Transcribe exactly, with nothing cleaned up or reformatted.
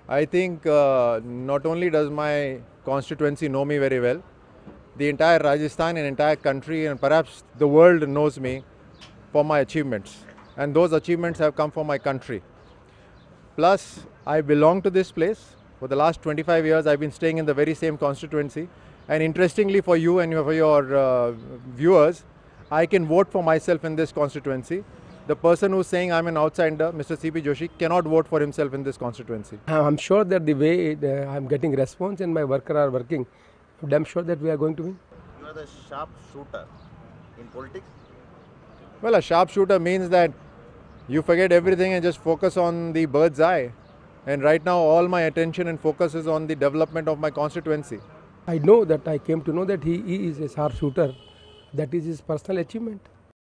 I think uh, not only does my constituency know me very well, the entire Rajasthan and entire country and perhaps the world knows me for my achievements. And those achievements have come from my country. Plus, I belong to this place. For the last twenty-five years, I've been staying in the very same constituency. And interestingly for you and for your uh, viewers, I can vote for myself in this constituency. The person who's saying I'm an outsider, Mister C P Joshi, cannot vote for himself in this constituency. I'm sure that the way it, uh, I'm getting response and my workers are working, I'm damn sure that we are going to win. You are the sharp shooter in politics. Well, a sharpshooter means that you forget everything and just focus on the bird's eye. And right now, all my attention and focus is on the development of my constituency. I know that I came to know that he, he is a sharpshooter. That is his personal achievement.